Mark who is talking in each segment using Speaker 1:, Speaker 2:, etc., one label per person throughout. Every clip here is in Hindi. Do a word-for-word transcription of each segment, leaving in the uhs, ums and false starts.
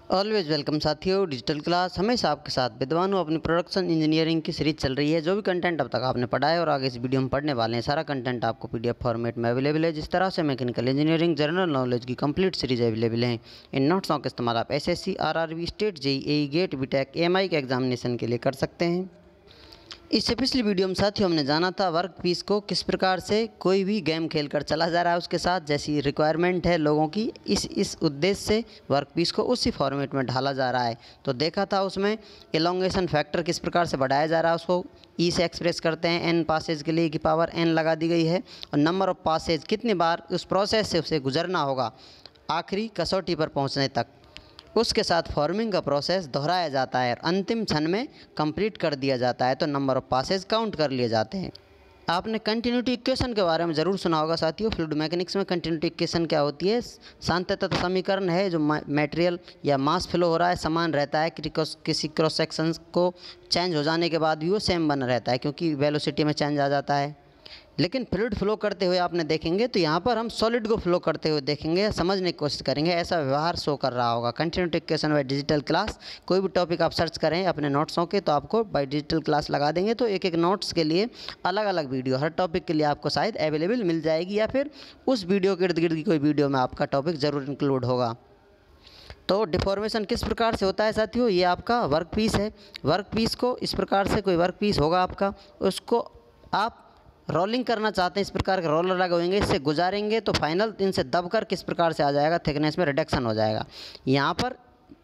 Speaker 1: ऑलवेज वेलकम साथियों, डिजिटल क्लास हमेशा आपके साथ विद्वान हूँ। अपनी प्रोडक्शन इंजीनियरिंग की सीरीज चल रही है। जो भी कंटेंट अब तक आपने पढ़ा है और आगे इस वीडियो में पढ़ने वाले हैं, सारा कंटेंट आपको पीडीएफ फॉर्मेट में अवेलेबल है। जिस तरह से मैकेनिकल इंजीनियरिंग जनरल नॉलेज की कंप्लीट सीरीज अवेलेबल है, इन नोट्सों का इस्तेमाल आप SSC, RRB, state, JEE, GATE, BTech, AMI के एग्जामिनेशन के लिए कर सकते हैं। इससे पिछली वीडियो में साथियों हमने जाना था वर्क पीस को किस प्रकार से कोई भी गेम खेलकर चला जा रहा है, उसके साथ जैसी रिक्वायरमेंट है लोगों की, इस इस उद्देश्य से वर्क पीस को उसी फॉर्मेट में ढाला जा रहा है। तो देखा था उसमें एलोंगेशन फैक्टर किस प्रकार से बढ़ाया जा रहा है, उसको ई से एक्सप्रेस करते हैं। एन पासेज के लिए की पावर एन लगा दी गई है और नंबर ऑफ पासेज कितनी बार उस प्रोसेस से उसे गुजरना होगा आखिरी कसौटी पर पहुँचने तक, उसके साथ फॉर्मिंग का प्रोसेस दोहराया जाता है और अंतिम क्षण में कंप्लीट कर दिया जाता है, तो नंबर ऑफ पासेज काउंट कर लिए जाते हैं। आपने कंटिन्यूटी इक्वेशन के बारे में ज़रूर सुना होगा साथियों। फ्लूइड मैकेनिक्स में कंटिन्यूटी इक्वेशन क्या होती है? सांतत्य समीकरण है। जो मटेरियल या मास फ्लो हो रहा है समान रहता है, किसी क्रॉस सेक्शन को चेंज हो जाने के बाद भी वो सेम बना रहता है, क्योंकि वेलोसिटी में चेंज आ जाता है। लेकिन फ्लूइड फ्लो करते हुए आपने देखेंगे तो यहाँ पर हम सॉलिड को फ्लो करते हुए देखेंगे, समझने की कोशिश करेंगे, ऐसा व्यवहार शो कर रहा होगा। Continuity equation by digital class, कोई भी टॉपिक आप सर्च करें अपने नोट्सों के तो आपको बाय डिजिटल क्लास लगा देंगे, तो एक एक नोट्स के लिए अलग अलग वीडियो हर टॉपिक के लिए आपको शायद अवेलेबल मिल जाएगी, या फिर उस वीडियो के इर्द गिर्द की कोई वीडियो में आपका टॉपिक ज़रूर इंक्लूड होगा। तो डिफॉर्मेशन किस प्रकार से होता है साथियों? ये आपका वर्क पीस है। वर्क पीस को इस प्रकार से कोई वर्क पीस होगा आपका, उसको आप रोलिंग करना चाहते हैं, इस प्रकार के रोलर लगे होंगे, इससे गुजारेंगे तो फाइनल इनसे दबकर किस प्रकार से आ जाएगा, थिकनेस में रिडक्शन हो जाएगा। यहाँ पर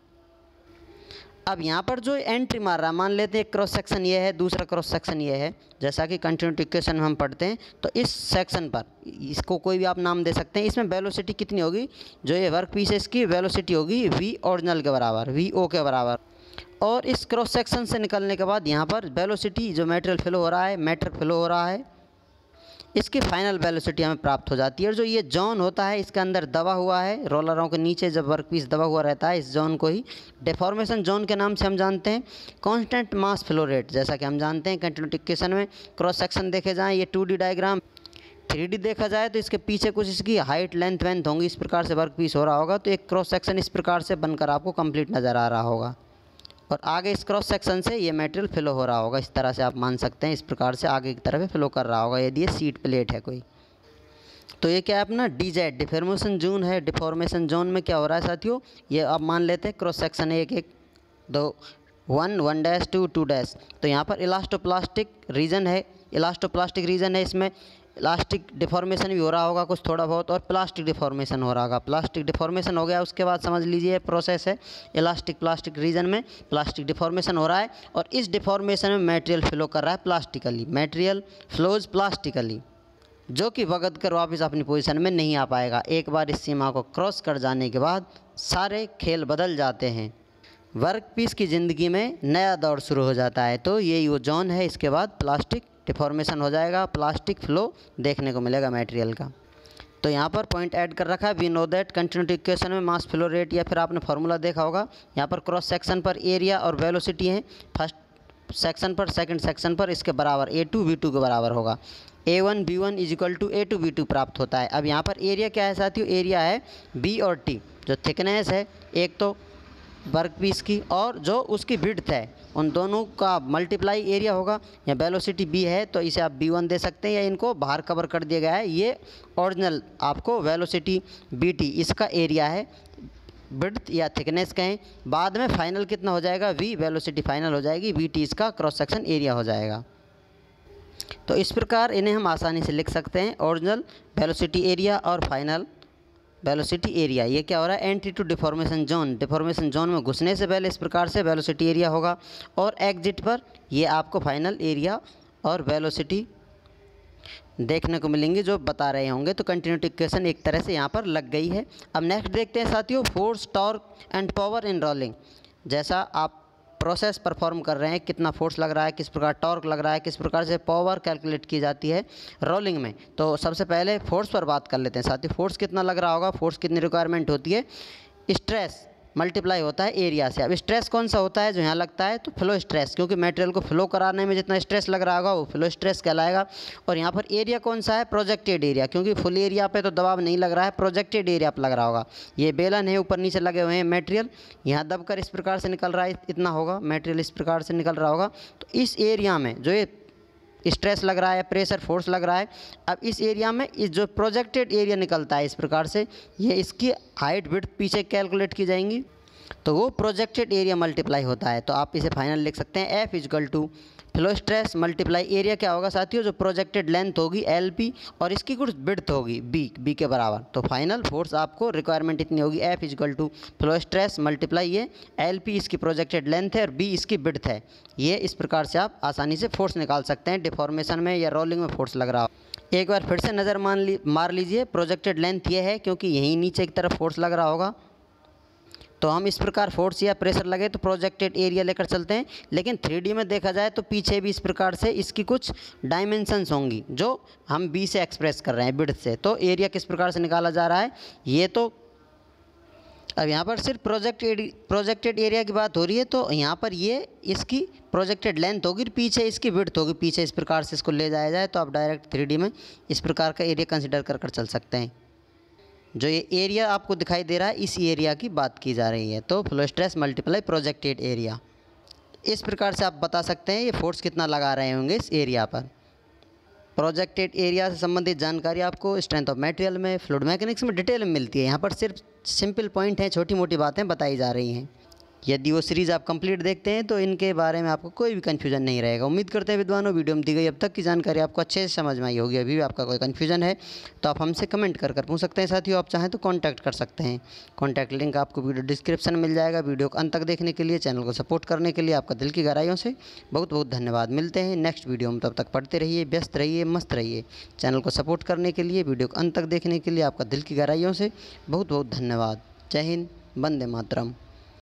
Speaker 1: अब यहाँ पर जो एंट्री मार रहा है, मान लेते हैं एक क्रॉस सेक्शन ये है, दूसरा क्रॉस सेक्शन ये है, जैसा कि कंटिन्यूटी इक्वेशन में हम पढ़ते हैं। तो इस सेक्शन पर इसको कोई भी आप नाम दे सकते हैं। इसमें वेलोसिटी कितनी होगी? जो ये वर्क पीस है इसकी वेलोसिटी होगी वी ओरिजिनल के बराबर, वी ओ के बराबर। और इस क्रॉस सेक्शन से निकलने के बाद यहाँ पर वेलोसिटी जो मटेरियल फ्लो हो रहा है, मैटर फ्लो हो रहा है, इसकी फाइनल वेलोसिटी हमें प्राप्त हो जाती है। और जो ये जोन होता है इसके अंदर दबा हुआ है, रोलरों के नीचे जब वर्कपीस दबा हुआ रहता है, इस जोन को ही डिफॉर्मेशन जोन के नाम से हम जानते हैं। कांस्टेंट मास फ्लो रेट, जैसा कि हम जानते हैं कंटिन्यूटी इक्वेशन में क्रॉस सेक्शन देखे जाएँ, ये two D diagram, three D देखा जाए तो इसके पीछे कुछ इसकी हाइट लेंथ वेंथ होंगी, इस प्रकार से वर्क पीस हो रहा होगा। तो एक क्रॉस सेक्शन इस प्रकार से बनकर आपको कंप्लीट नज़र आ रहा होगा और आगे इस क्रॉस सेक्शन से ये मटेरियल फ्लो हो रहा होगा। इस तरह से आप मान सकते हैं, इस प्रकार से आगे की तरफ फ्लो कर रहा होगा यदि ये सीट प्लेट है कोई। तो ये क्या है अपना डी जेड डिफॉर्मेशन जोन है। डिफॉर्मेशन जोन में क्या हो रहा है साथियों? ये आप मान लेते हैं क्रॉस सेक्शन एक एक दो one one dash two two dash. तो यहाँ पर इलास्टोप्लास्टिक रीजन है, इलास्टोप्लास्टिक रीजन है, इसमें इलास्टिक डिफॉर्मेशन भी हो रहा होगा कुछ थोड़ा बहुत, और प्लास्टिक डिफॉर्मेशन हो रहा होगा। प्लास्टिक डिफॉर्मेशन हो गया, उसके बाद समझ लीजिए प्रोसेस है इलास्टिक प्लास्टिक रीजन में प्लास्टिक डिफॉर्मेशन हो रहा है, और इस डिफॉर्मेशन में मटेरियल फ्लो कर रहा है प्लास्टिकली, मटेरियल फ्लोज प्लास्टिकली, जो कि भगत कर वापस अपनी पोजीशन में नहीं आ पाएगा। एक बार इस सीमा को क्रॉस कर जाने के बाद सारे खेल बदल जाते हैं, वर्क पीस की ज़िंदगी में नया दौर शुरू हो जाता है। तो ये वो जोन है, इसके बाद प्लास्टिक डिफॉर्मेशन हो जाएगा, प्लास्टिक फ्लो देखने को मिलेगा मटेरियल का। तो यहाँ पर पॉइंट ऐड कर रखा है, we know that continuity equation में मास फ्लो रेट, या फिर आपने फार्मूला देखा होगा, यहाँ पर क्रॉस सेक्शन पर एरिया और वेलोसिटी है, फर्स्ट सेक्शन पर सेकंड सेक्शन पर इसके बराबर ए टू वी टू के बराबर होगा। A one B one is equal to A two V two प्राप्त होता है। अब यहाँ पर एरिया क्या है साथियों? एरिया है बी और टी, जो थिकनेस है एक तो वर्क पीस की और जो उसकी विड्थ है, उन दोनों का मल्टीप्लाई एरिया होगा। या वेलोसिटी बी है तो इसे आप बी वन दे सकते हैं, या इनको बाहर कवर कर दिया गया है, ये ओरिजिनल आपको वेलोसिटी बी टी इसका एरिया है, विड्थ या थिकनेस कहें। बाद में फाइनल कितना हो जाएगा? वी वेलोसिटी फाइनल हो जाएगी, वी टी इसका क्रॉस सेक्शन एरिया हो जाएगा। तो इस प्रकार इन्हें हम आसानी से लिख सकते हैं, ओरिजिनल वेलोसिटी एरिया और फाइनल वेलोसिटी एरिया। ये क्या हो रहा है? Entry to deformation zone, deformation zone में घुसने से पहले इस प्रकार से वेलोसिटी एरिया होगा, और एग्जिट पर ये आपको फाइनल एरिया और वेलोसिटी देखने को मिलेंगे जो बता रहे होंगे। तो कंटिन्यूटी इक्वेशन एक तरह से यहाँ पर लग गई है। अब नेक्स्ट देखते हैं साथियों, force, torque and power in rolling. जैसा आप प्रोसेस परफॉर्म कर रहे हैं, कितना फोर्स लग रहा है, किस प्रकार टॉर्क लग रहा है, किस प्रकार से पावर कैलकुलेट की जाती है रोलिंग में। तो सबसे पहले फोर्स पर बात कर लेते हैं साथियों। फोर्स कितना लग रहा होगा, फोर्स कितनी रिक्वायरमेंट होती है? स्ट्रेस मल्टीप्लाई होता है एरिया से। अब स्ट्रेस कौन सा होता है जो यहाँ लगता है, तो फ्लो स्ट्रेस, क्योंकि मटेरियल को फ्लो कराने में जितना स्ट्रेस लग रहा होगा वो फ्लो स्ट्रेस कहलाएगा। और यहाँ पर एरिया कौन सा है, प्रोजेक्टेड एरिया, क्योंकि फुल एरिया पे तो दबाव नहीं लग रहा है, प्रोजेक्टेड एरिया पर लग रहा होगा। ये बेलन है, ऊपर नीचे लगे हुए हैं मटेरियल, यहाँ दबकर इस प्रकार से निकल रहा है, इतना होगा मटेरियल इस प्रकार से निकल रहा होगा। तो इस एरिया में जो ये स्ट्रेस लग रहा है, प्रेशर फोर्स लग रहा है, अब इस एरिया में इस जो प्रोजेक्टेड एरिया निकलता है इस प्रकार से, ये इसकी हाइट विड्थ पीछे कैलकुलेट की जाएंगी, तो वो प्रोजेक्टेड एरिया मल्टीप्लाई होता है। तो आप इसे फाइनल लिख सकते हैं F equal to flow stress multiply area क्या होगा साथियों, जो प्रोजेक्टेड लेंथ होगी एल पी और इसकी कुछ विड्थ होगी बी बी के बराबर। तो फाइनल फोर्स आपको रिक्वायरमेंट इतनी होगी F equal to flow stress multiply ये एल पी इसकी प्रोजेक्टेड लेंथ है और बी इसकी विड्थ है। ये इस प्रकार से आप आसानी से फोर्स निकाल सकते हैं डिफॉर्मेशन में या रोलिंग में फोर्स लग रहा हो। एक बार फिर से नज़र मान ली मार लीजिए, प्रोजेक्टेड लेंथ ये है क्योंकि यहीं नीचे की तरफ फोर्स लग रहा होगा, तो हम इस प्रकार फोर्स या प्रेशर लगे तो प्रोजेक्टेड एरिया लेकर चलते हैं। लेकिन थ्री डी में देखा जाए तो पीछे भी इस प्रकार से इसकी कुछ डायमेंशंस होंगी जो हम बी से एक्सप्रेस कर रहे हैं विड्थ से। तो एरिया किस प्रकार से निकाला जा रहा है, ये तो अब यहाँ पर सिर्फ प्रोजेक्ट प्रोजेक्टेड एरिया की बात हो रही है, तो यहाँ पर ये इसकी प्रोजेक्टेड लेंथ होगी, पीछे इसकी विड्थ होगी, पीछे इस प्रकार से इसको ले जाया जाए तो आप डायरेक्ट थ्री डी में इस प्रकार का एरिया कंसिडर कर कर चल सकते हैं। जो ये एरिया आपको दिखाई दे रहा है इस एरिया की बात की जा रही है। तो flow stress multiply projected area, इस प्रकार से आप बता सकते हैं ये फोर्स कितना लगा रहे होंगे इस एरिया पर। प्रोजेक्टेड एरिया से संबंधित जानकारी आपको स्ट्रेंथ ऑफ मटेरियल में, फ्लूइड मैकेनिक्स में डिटेल में मिलती है। यहाँ पर सिर्फ सिंपल पॉइंट हैं, छोटी मोटी बातें बताई जा रही हैं। यदि वो सीरीज़ आप कंप्लीट देखते हैं तो इनके बारे में आपको कोई भी कन्फ्यूजन नहीं रहेगा। उम्मीद करते हैं विद्वानों वीडियो में दी गई अब तक की जानकारी आपको अच्छे से समझ में आई होगी। अभी भी आपका कोई कन्फ्यूजन है तो आप हमसे कमेंट कर कर पूछ सकते हैं। साथियों आप चाहें तो कांटेक्ट कर सकते हैं, कांटेक्ट लिंक आपको वीडियो डिस्क्रिप्शन में मिल जाएगा। वीडियो को अंत तक देखने के लिए, चैनल को सपोर्ट करने के लिए आपका दिल की गहराइयों से बहुत बहुत धन्यवाद। मिलते हैं नेक्स्ट वीडियो में, तब तक पढ़ते रहिए, व्यस्त रहिए, मस्त रहिए। चैनल को सपोर्ट करने के लिए, वीडियो को अंत तक देखने के लिए आपका दिल की गहराइयों से बहुत बहुत धन्यवाद। जय हिंद, वंदे मातरम।